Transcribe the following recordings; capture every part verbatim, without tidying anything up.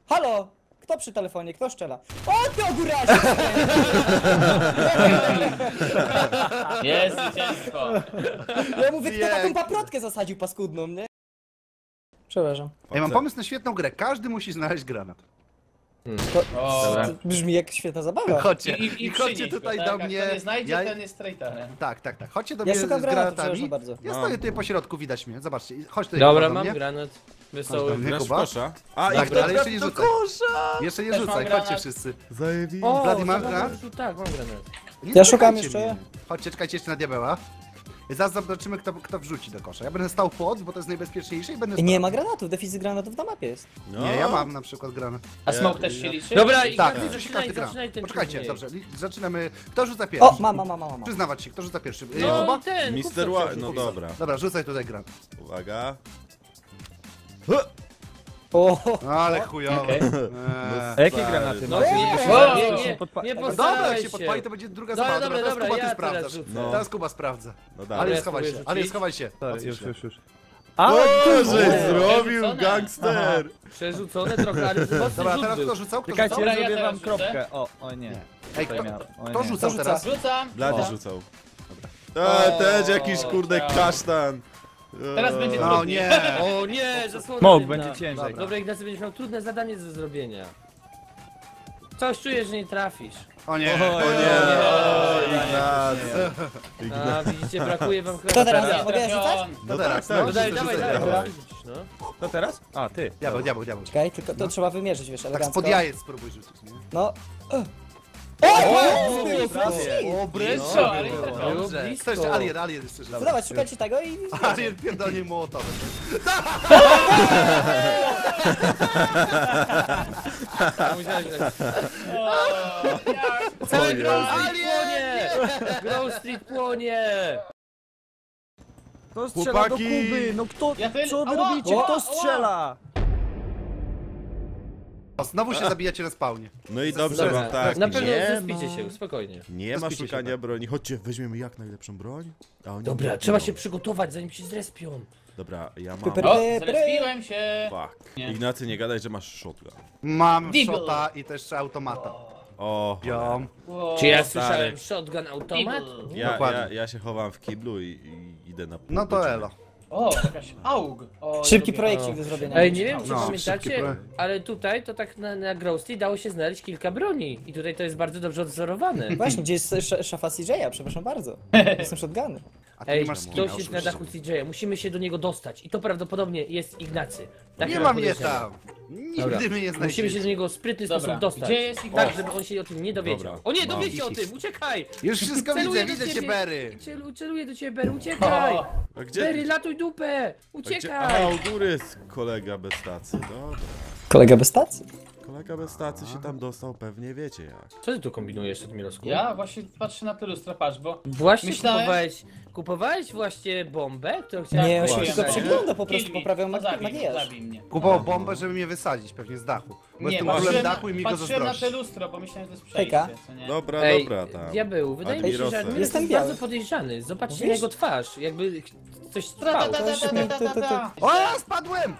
Halo! Kto przy telefonie? Kto szczela? O, ty ogórasie! Jest zwycięstwo. Ja mówię, kto taką paprotkę zasadził paskudną, nie? Przepraszam. Ja mam pomysł na świetną grę. Każdy musi znaleźć granat. To, O. to brzmi jak świetna zabawa. Chodźcie, I, i, i i chodźcie przynieś go, tutaj tak? do Jak mnie. Kto nie znajdzie, Ja- ten jest traitorem. Tak, tak, tak. Chodźcie do Ja mnie szukam z granatu, granatami. przepraszam bardzo. Ja Mam. stoję tutaj po środku, widać mnie. Zobaczcie. Chodź tutaj Dobra, do mam mnie. granat. Chodź Wesoły. do mnie, Grasz w Kuba. kosza? A, Tak, i ale jeszcze nie do rzucaj. kosza! Jeszcze nie Też mam rzucaj, granat. chodźcie wszyscy. Zajebiście. O, Blady, masz mam granat? Tak, mam granat. Nie Ja szukam czekajcie jeszcze. mnie. Chodźcie, czekajcie jeszcze na diabeła. I zaraz zobaczymy, kto, kto wrzuci do kosza. Ja będę stał pod, bo to jest najbezpieczniejsze i będę I nie stał. ma granatów, deficyt granatów na mapie jest. No. Nie, ja mam na przykład granat. A Ja- smoke też ja- się liczy? Dobra, i Tak, tak, liczy się zaczynaj, każdy granat. zaczynaj ten Poczekajcie, turniej. dobrze, li- zaczynamy. Kto rzuca pierwszy? O, mama, mama, mama. Przyznawać się, kto rzuca pierwszy? Y, No Kuba? ten, mister kupca Ła... przecież No kupca. dobra. Dobra, rzucaj tutaj granat. Uwaga. O, Ale chujowo. Okej. Eee. A jakie Stary, granaty no macie? nie, Bo się nie, da- nie, to się nie, podpa- nie No postaraj dobra, jak się się. podpali, to będzie druga Dobra, zabawa. dobra, Teraz dobra, Kuba, ty ja sprawdzasz. teraz rzucę. No. Teraz Kuba sprawdza. No Ale dalej. schowaj się, spróbuję ale rzucić. schowaj się. Sorry, Odsuń już, się. już, już. A, O, że O, zrobił przerzucone. gangster! Przerzucone trochę, ale mocny Dobra, rzut teraz był. kto rzucał? Kto czekajcie, rzucał? ja Dobra, ja zrobię teraz wam rzucę. kropkę. O, o nie. Ej, Tutaj kto, miałem. O kto nie. rzucał Kto teraz? Rzucam. Blady O. rzucał. O, A, też jakiś kurde ciao. kasztan. Teraz będzie No trudniej. nie. O nie, zasłona Smok jedna. będzie ciężej. Dobra. Dobra, Ignacy, będziesz miał trudne zadanie do zrobienia. Coś czujesz, że nie trafisz. O nie. O O nie, o, Ignacy. A, widzicie, brakuje wam kto teraz? Teraz Mogę ja rzucać? trafion. No teraz, tak, no. No daj, rzucaj, dawaj, rzucaj, dawaj, dawaj. dawaj. No. To teraz? A, ty. Diabeł, diabeł, diabeł. Czekaj, tylko to trzeba wymierzyć, wiesz, Tak elegancko. spod jajec spróbuj rzucić, nie? No. O! O! prawie. Prawie. O, brycz! No, ale Było trafion. blisko. To jeszcze alien, alien jeszcze To żyje. dawaj, szukajcie tego i... Alien pierdolnie mołotowem. Musiałeś tak- O, jak- Cały Grove Street płonie! Grove Street płonie! Kto strzela do Chłopaki! Kuby? No kto, Ja ten- co wy Ała, robicie? ała, Kto ała. strzela? Znowu się zabijacie na spawnie. No i dobrze, Dobra, bo tak. na pewno nie zespicie ma- się, spokojnie. Nie ma Zaspicie się, szukania tak. broni. Chodźcie, weźmiemy jak najlepszą broń. A oni Dobra, nie trzeba biorą. się przygotować, zanim się zrespią. Dobra, ja mam. Pypy- O, zrespiłem się. Fuck. Nie. Ignacy, nie gadaj, że masz shotgun. Mam Deagle. shota i też automata. O, Biom. O, Czy ja stary. słyszałem shotgun automat? Evil. ja, Dokładnie. ja, ja się chowam w kiblu i, i idę na pół No to godziny. elo. O, jakaś aug. O, Szybki lubię. projekcik do zrobienia. Ej, nie wiem czy No, szybki pamiętacie, projekt. ale tutaj to tak na, na Growsty dało się znaleźć kilka broni. I tutaj to jest bardzo dobrze odzorowane. Właśnie, gdzie jest sz szafa C J a? Przepraszam bardzo. Jestem shotguny. A ty Ej, nie masz skina, ktoś jest na oczywiście. dachu C J a, musimy się do niego dostać. I to prawdopodobnie jest Ignacy. Tak Nie mam mam je podejrzenie. tam. Nigdy Dobra. mnie nie Musimy znajdziecie. się do niego w sprytny Dobra, sposób dostać. gdzie jest Tak, Ignacy? żeby on się o tym nie dowiedział. Dobra. O nie, Mam. dowiedz się o tym, uciekaj! Już wszystko Celuję widzę, do widzę cię, ciebie. Berry. Celu, celuję do ciebie, Berry, uciekaj! O, A gdzie? Berry, latuj dupę! a gdzie? Uciekaj! Aha, u góry jest kolega bez stacji. Dobra. Kolega bez stacji? Kolega bez stacji się tam dostał, pewnie wiecie jak. Co ty tu kombinujesz, Admirosku? ja właśnie patrzę na te lustra, patrz, bo... Właśnie Myślałem- kupowałeś, kupowałeś właśnie bombę, którą chciałem Nie, on się kupić. tylko Właśnie. przygląda, po prostu Kill me. poprawiał No, magi- zabij, makijaż. zabij mnie. Kupował bombę, żeby mnie wysadzić, pewnie z dachu. Bo Nie, jestem królem patrzyłem, dachu i mi go patrzyłem na te zazdrości. lustro, bo myślałem, że to jest Hejka. przejście, co nie? Dobra, Ej, dobra tam. diabeł, wydaje mi się, że Admirosem. Admiros Jestem jest biały. bardzo podejrzany. Zobaczcie Mówisz? na jego twarz, jakby ch- coś Ta, ta, trwał. ta, ta, ta, ta, ta, ta. O, spadłem!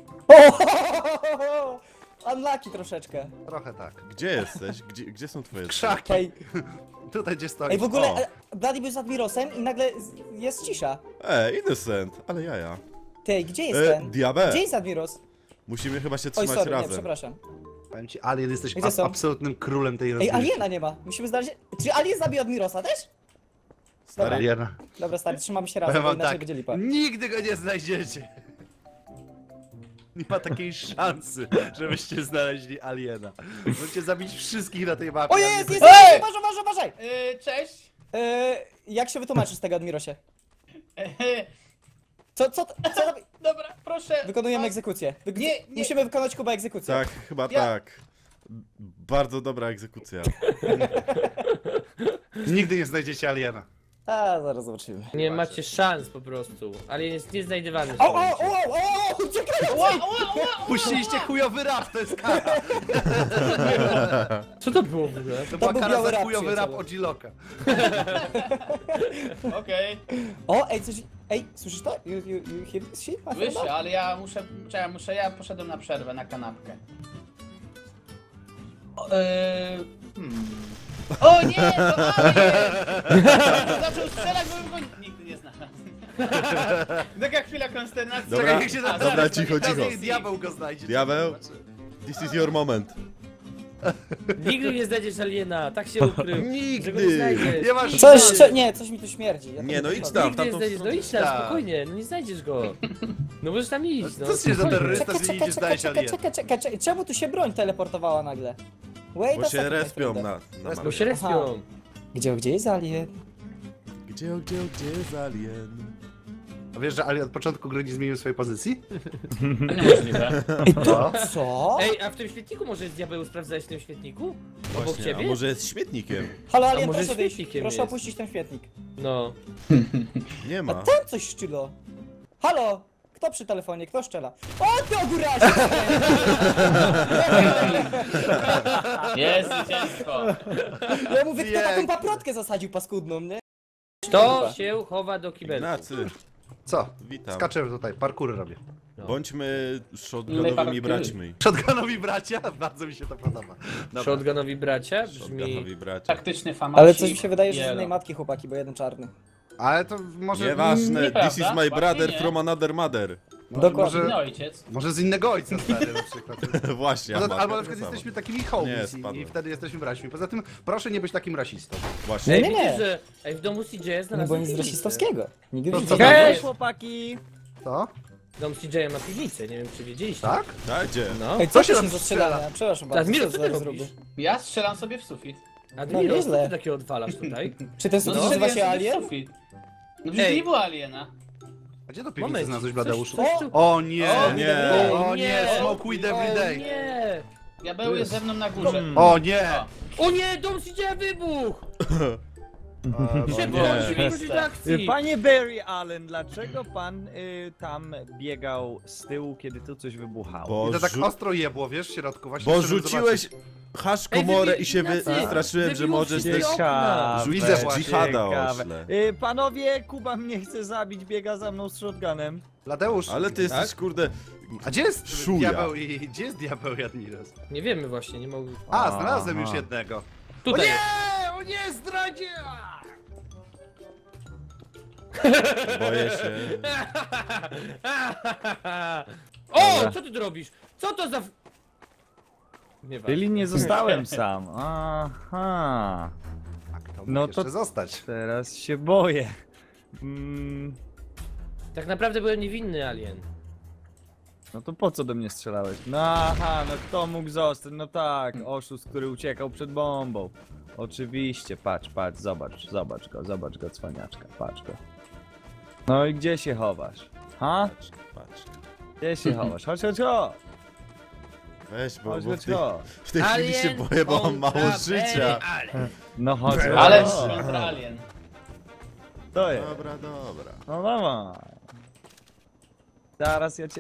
O! Unlucky troszeczkę. Trochę tak. Gdzie jesteś? Gdzie, gdzie są twoje Krzaki. Ej, Tutaj gdzie stoi. ej w ogóle O. e, Bloody był z Admirosem i nagle z- jest cisza. E, Innocent, ale jaja. Ty, gdzie jest E, ten? diabeł. Gdzie jest Admiros? Musimy chyba się Oj, trzymać sorry, nie, razem. przepraszam. Powiem ci, Alien, jesteś Gdzie ab są? absolutnym królem tej Ej, rozgrywki. Aliena nie ma. Musimy znaleźć... Czy Alien zabił Admirosa też? Stary, Aliena. Dobra, stary, trzymamy się razem, Powiem bo wam inaczej tak, będzie lipa. nigdy go nie znajdziecie. Nie ma takiej szansy, żebyście znaleźli aliena. Możecie zabić wszystkich na tej mapie. O a jest, nie- jest, jest, Ej! uważaj, uważaj, uważaj! Yy, cześć. Yy, jak się wytłumaczysz z tego, Admirosie? Yy, Co, co, co, robi- dobra, proszę. Wykonujemy A, egzekucję. Wy... Nie, nie. Musimy wykonać Kuba egzekucję. tak, chyba Ja- tak. Bardzo dobra egzekucja. Nigdy nie znajdziecie aliena. A, zaraz zobaczymy. Nie macie szans po prostu, ale jest nieznajdywany. w O, tym o, momencie. o, o, o, uciekaj! Ła, ła, ła. Puściliście chujowy rap, to jest kara. Co to było w ogóle? To była był kara biały za rap, chujowy rap przyjaciele. od G-Locka. Okej, O, ej, coś... Ej, słyszysz to? You, you, you hear this shit? my friend? słyszę, ale ja muszę, czekaj, muszę, ja poszedłem na przerwę, na kanapkę. Eee, hmm. O nie, to Alien! Zaczął strzelać, bo bym go nigdy nie znalazł. Taka chwila konsternacji. Dobra, Czekaj, niech się A, dobra, zaraz, cicho, zaraz, cicho. zaraz. Diabeł go znajdzie. Diabeł? This is your moment. Nigdy nie znajdziesz aliena, tak się ukrył. Nigdy. Że go nie znajdziesz. Nie masz Coś, co, nie, coś mi tu śmierdzi. Ja Nie, tu no nie idź wchodzę. tam. Nigdy nie tamtą znajdziesz, no idź tam, Tak. spokojnie, no nie znajdziesz go. No możesz tam iść, no. Co się za spokojnie. terrorysta, Czekaj, że czekaj, idziesz czekaj, znaleźć czekaj, aliena? czekaj, czekaj, czekaj, czemu tu się broń teleportowała nagle? Wait Bo a się second, my respią friend. na, na Bo mapie. się respią. Gdzie, gdzie jest alien? Gdzie, gdzie, gdzie jest alien? A wiesz, że Alien od początku gry nie zmienił swojej pozycji? Niemożliwe. Ej, to co? Ej, a w tym świetniku może jest diabeł, sprawdzałeś w tym świetniku? Obok Właśnie, ciebie? a może jest śmietnikiem? Halo A alien, może proszę wyjść, świetnikiem proszę jest? opuścić ten świetnik. No. Nie A ma. ten coś szczylo. Halo, kto przy telefonie, kto szczela? O, ty ogóracie! Jest zwycięstwo. Ja mówię, kto taką Pięknie. paprotkę zasadził paskudną, nie? Kto się chowa do kibelku? Ignacy, Co? witam. Skaczę tutaj, parkury robię. Bądźmy My shotgunowymi parkury. braćmi. Shotgunowi bracia? Bardzo mi się to podoba. Dobra. Shotgunowi bracia brzmi... Shotgunowi bracia. Taktyczny famasik. Ale coś mi się wydaje, że z Yellow. innej matki chłopaki, bo jeden czarny. Ale to może... Nieważne, Nieprawda, this is my właśnie brother nie. from another mother. Może, Dokładnie. Inny może, ojciec. może z innego ojca stary na przykład. Właśnie, a Poza, matka albo na tak przykład samo. jesteśmy takimi Nie, homies i, spadłem. i wtedy jesteśmy braćmi. Poza tym proszę nie być takim rasistą. Właśnie. Ej, Nie, nie, widzisz, nie. że ej, w domu C J No znalazłem bo nic piwnicę. rasistowskiego. Nigdy To nie co widziałem. tam Hej, jest? chłopaki! Co? Dom C J ma piwnicę, nie wiem czy wiedzieliście. Tak? Tak, gdzie? No. Ej, Co co się się tam za strzela? strzelania? Przepraszam bardzo, Admiro, co co to ty za robisz? zrobię? Ja strzelam sobie w sufit. Admiro, co nieźle. ty takiego odwalasz tutaj? Czy ten No, no, nazywa się strzeliłem sobie w alien? sufit. No przecież Ej. nie było aliena. A gdzie to piwnicę Moment, znalazłeś, coś- Bladeuszu? coś tu- O nie! O nie. O nie, smoke weed every O day! nie! Diabeł jest ze mną na górze. O nie! O nie, dom C J wybuch! Szybko, nie. musimy wrócić do akcji! Panie Barry Allen, dlaczego pan y, tam biegał z tyłu, kiedy tu coś wybuchało? Bo, I to tak rzu- ostro jebło, wiesz, w środku. Właśnie bo chciałem rzuciłeś zobaczyć. hasz Ej, komorę wybi- i się wy- Ignacy, wystraszyłem, że wybiło możesz wszystkie też... okna. Widzę Rzucać właśnie, dżihada ciekawe. ośle. Y, panowie, Kuba mnie chce zabić, biega za mną z shotgunem. Bladeusz, Ale ty jesteś, kurde... a gdzie jest Szuja. diabeł i gdzie jest diabeł i Admiros? Nie wiemy właśnie, nie mogę... A, znalazłem Aha. już jednego. Tutaj! O nie, zdradzie! Boję się. O, Dobra. co ty tu robisz? Co to za... Nie Czyli nie zostałem sam. Aha. A kto mógł No jeszcze to- zostać? Teraz się boję. Mm, Tak naprawdę byłem niewinny alien. no to po co do mnie strzelałeś? No aha, no kto mógł zostać? No tak, oszust, który uciekał przed bombą. Oczywiście, patrz, patrz, zobacz, zobacz go, zobacz go, cwaniaczka, patrz go. No i gdzie się chowasz? Ha? Patrz, patrz. Gdzie się chowasz? Chodź, chodź, chodź! Weź, bo, Chodź, bo w chodź, tej, chodź! w tej chwili się Alien boję, bo mam kontra mało życia. Barry Allen. No chodź, Ale chodź. kontra alien. To jest. Dobra, dobra. No dawaj. Zaraz ja cię...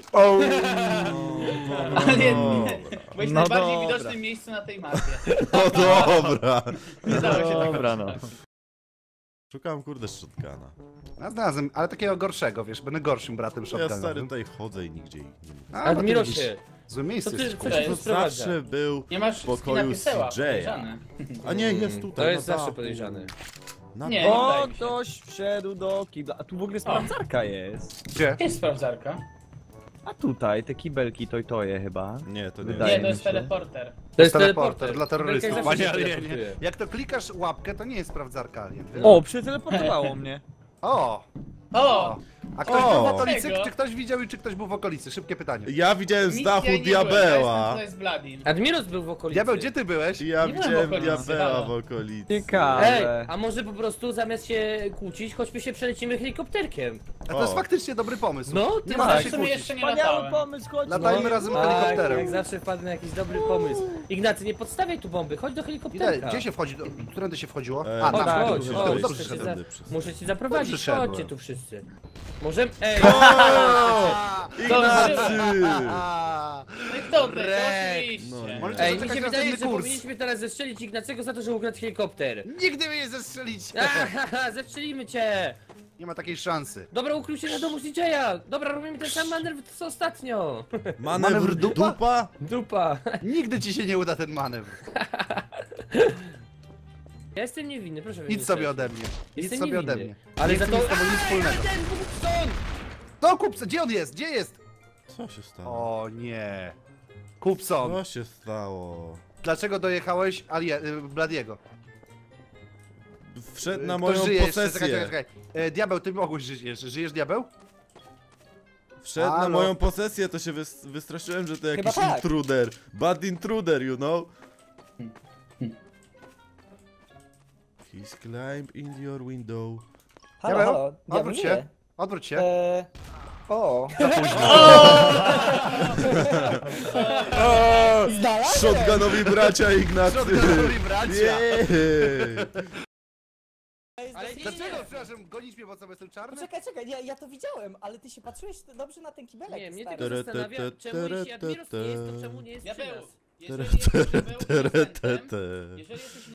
Alien nie. Byłeś w No najbardziej dobra. widocznym miejscu na tej mapie. No dobra. Nie dało się tak Dobra, no. Szukam, kurde, shotguna. Ja znalazłem, ale takiego gorszego, wiesz, będę gorszym bratem Ja shotgunowym. stary tutaj chodzę i nigdzie ich nie ma. A, bo ty widzisz, Admirosie, złe miejsce Co ty- jesteś, co kurwa. ty- To sprowadza. zawsze był Nie masz w skina pokoju pieseła, C J a. podejrzane. A nie, jest tutaj. to jest na zawsze dachu. podejrzane. Na Nie. dachu. O, wydaje mi się. ktoś wszedł do kibla. A tu w ogóle sprawdzarka jest. Gdzie? Jest sprawdzarka. A tutaj te kibelki toj-toje chyba. Nie, to nie Wydaje Nie, mi to jest się. teleporter. To jest teleporter dla terrorystów. Belka Panie zawsze się alienie. teleportuje. Jak to klikasz łapkę, to nie jest sprawdzarka alien. wiesz? O, przeteleportowało mnie. O! O! A ktoś O! był w okolicy? Tego. Czy ktoś widział i czy ktoś był w okolicy? Szybkie pytanie. Ja widziałem z Misja dachu nie byłem, Ja diabeła. jestem tutaj z Bladim. Admiros był w okolicy. Diabeł, gdzie ty byłeś? Ja Nie byłem w widziałem okolicy, diabeła halo. w okolicy. Ej, Ciekawe. a może po prostu zamiast się kłócić, choćby się przelecimy helikopterkiem. A to jest O. faktycznie dobry pomysł. No, nie ty ma Tak, co w się sumie kłócić. jeszcze nie Wspaniały latałem. pomysł, chodź. Latajmy no. razem Tak, helikopterem. jak zawsze wpadł na jakiś dobry pomysł. Ignacy, nie podstawiaj tu bomby, chodź do Ile, helikopterka. gdzie się wchodzi? Do, którędy się wchodziło? E, A, Chodź, tam, tak, chodź, tu, już chodź, tu, już tu muszę cię, za, przyszedłem. muszę cię zaprowadzić, Przyszedłem. chodźcie tu wszyscy. Możemy... Ej, Ignacy! A, No i kto ty? To Rek. oczywiście. No, Możecie ej, mi zaczekać się na wydaje, że następny kurs. powinniśmy teraz zestrzelić Ignacego za to, że ukradł helikopter. Nigdy mnie nie zestrzelić! Ahaha, zestrzelimy cię! Nie ma takiej szansy. Dobra, ukrył się na domu D J-a! Dobra, robimy ten sam manewr co ostatnio! Manewr Manewr dupa? dupa? Dupa! Nigdy ci się nie uda ten manewr. Ja jestem niewinny, proszę mnie Nic nie sobie straszyć. ode mnie. Nic Jestem sobie niewinny. ode mnie. Ale Nie za chcę to... mieć z tobą nic wspólnego. Ten Bugson! To kupca, gdzie on jest? Gdzie jest? Co się stało? O nie. Kupson, Co się stało? dlaczego dojechałeś Alie, y, Bladiego? Wszedł na Kto moją żyje jeszcze? Czekaj, czekaj, posesję. czekaj. E, diabeł, ty mogłeś żyć jeszcze. Żyjesz, diabeł? Wszedł na Halo? moją posesję, to się wys wystraszyłem, że to jakiś tak. intruder. Bad intruder, you know? He's climbed in your window. Halo, Diabeł, halo, diabeł odwróć nie. się. Odwróć się. Eee, o. Znalazłem! Shotgunowi bracia Ignacy! Shotgunowi bracia! Jej! Ale nie, Dlaczego, nie, przepraszam, gonisz mnie, bo co, jestem czarny? Czekaj, czekaj, ja, ja to widziałem, ale ty się patrzyłeś dobrze na ten kibelek. nie, mnie stary. tylko Tere, zastanawia, te, te, czemu jeśli tere, Admiros te, nie jest, te. to czemu nie jest przy Diabeł, nas? jeżeli jesteś diabeł Tere, te, innocentem, te. jeżeli jesteś